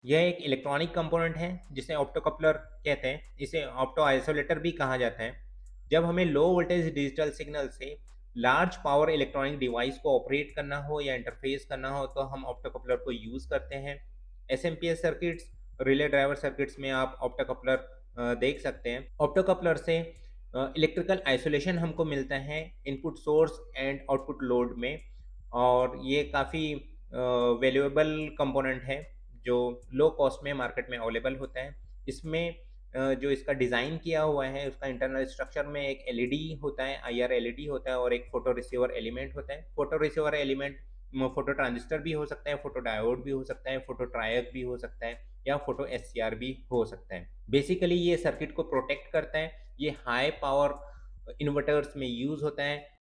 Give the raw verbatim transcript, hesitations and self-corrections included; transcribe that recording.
यह एक electronic component है जिसे ऑप्टोकपलर कहते हैं। इसे ऑप्टो आइसोलेटर भी कहा जाता है। जब हमें लो वोल्टेज डिजिटल सिग्नल से लार्ज पावर इलेक्ट्रॉनिक डिवाइस को ऑपरेट करना हो या इंटरफेस करना हो तो हम ऑप्टोकपलर को यूज़ करते हैं। SMPS circuits, relay driver circuits में आप ऑप्टोकपलर अ, देख सकते हैं। ऑप्टोकपलर से अ, इलेक्ट्रिकल आइसोलेशन हमको मिलता है input source and output load में, और ये काफ़ी अ, वैल्यूएबल कंपोनेंट है जो लो कॉस्ट में मार्केट में अवेलेबल होता है। इसमें अ, जो इसका डिज़ाइन किया हुआ है उसका इंटरनल स्ट्रक्चर में एक एलईडी होता है, आईआर एलईडी होता है और एक फोटो रिसीवर एलिमेंट होता है। फोटो रिसीवर एलिमेंट म फोटो ट्रांजिस्टर भी हो सकता है, फोटो डायोड भी हो सकता है, फोटो ट्रायक भी हो सकता है या फोटो एससीआर भी हो सकता है। बेसिकली ये सर्किट को प्रोटेक्ट करता है। ये हाई पावर इन्वर्टर्स में यूज़ होता है।